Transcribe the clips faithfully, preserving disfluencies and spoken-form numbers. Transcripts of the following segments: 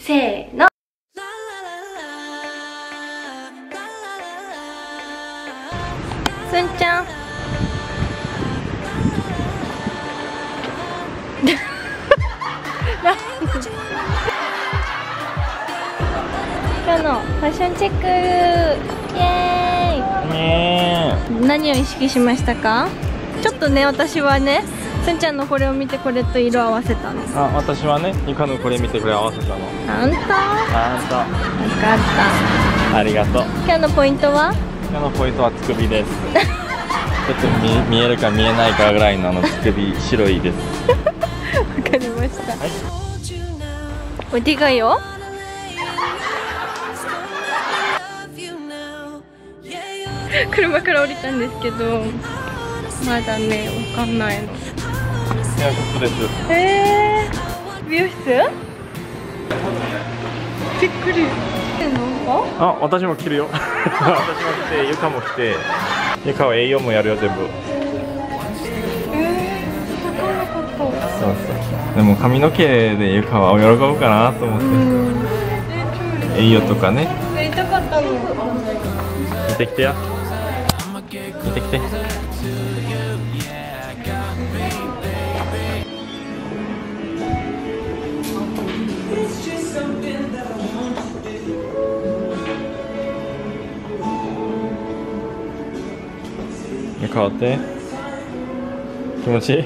せーの。すんちゃん今日のファッションチェック、イエーイ。何を意識しましたか？ちょっとね、私はね、すんちゃんのこれを見てこれと色合わせたの。 あ、私はね、ゆかのこれ見てこれ合わせたの。 あんた？ あんた。 わかった。 ありがとう。 今日のポイントは？ 今日のポイントは乳首です。ちょっと 見, 見えるか見えないかぐらいのあの乳首白いです。 わかりました。 はい。 おでかいよ。車から降りたんですけど、まだね、わかんないの。 いや、ここです。 えー、美容室？びっくり。 あ、私も着るよ。私も着て、ゆかも着て、ゆかは栄養もやるよ、全部。 えー、わかんなかった。 そうそう。でも髪の毛でゆかは喜ぶかなと思って。栄養とかね。 やりたかったの。 見てきてや。見てきて。変わって気持ちいい？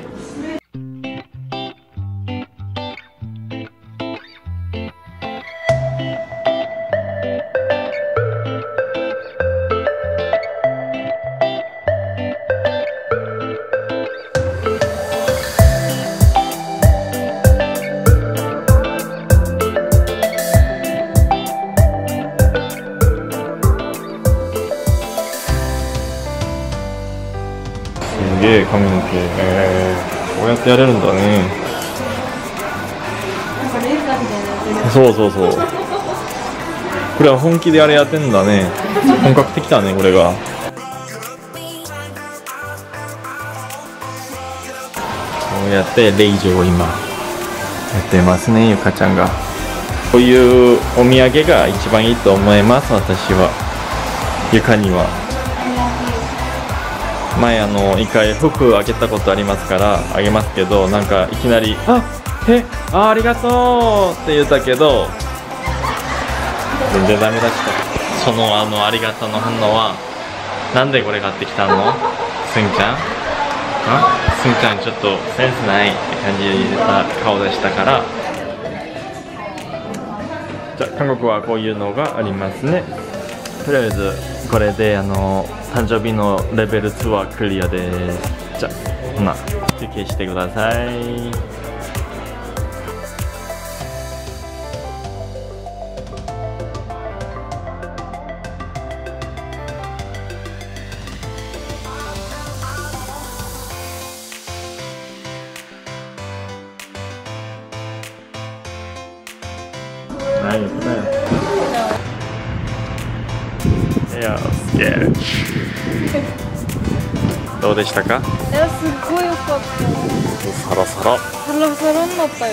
すげえ髪の毛、えー、こうやってやれるんだね。 なんかレーザーみたいなやつ。 そうそうそう。これは本気であれやってんだね。本格的だね、これが。こうやってレイジを今やってますね、ゆかちゃんが。こういうお土産が一番いいと思います、私は。ゆかには。前あの一回服あげたことありますからあげますけど、なんかいきなり「あえあありがとう」って言ったけど全然ダメだった。そのあのありがとうの反応は「なんでこれ買ってきたのすんちゃん？あすんちゃんちょっとセンスない」って感じた顔でしたから。じゃあ韓国はこういうのがありますね。とりあえずこれであの誕生日のレベルツーはクリアです。じゃあほな休憩してください。はい、答え。いや、すげえ。どうでしたか？ いや、すっごい良かった。 サラサラ。 サラサラになったよ。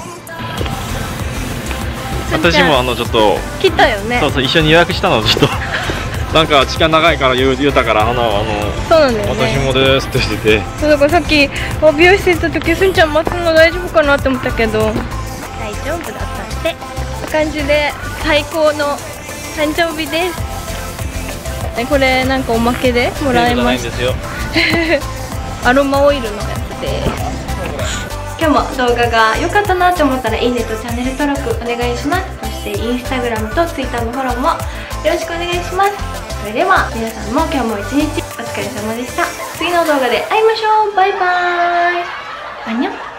私もあのちょっと切ったよね。 そうそう、一緒に予約したのちょっとなんか時間長いから言う言うたから、あのあのそうなんだよね。 私もですってしてて。 そうだからさっき美容室行った時、すんちゃん待つの大丈夫かなって思ったけど大丈夫だったって。こんな感じで最高の誕生日です。これなんかおまけでもらいました。アロマオイルのやつで。今日も動画が良かったなと思ったらいいねとチャンネル登録お願いします。そしてインスタグラムとツイッターのフォローもよろしくお願いします。それでは皆さんも今日も一日お疲れ様でした。次の動画で会いましょう。バイバーイ。アンニョン。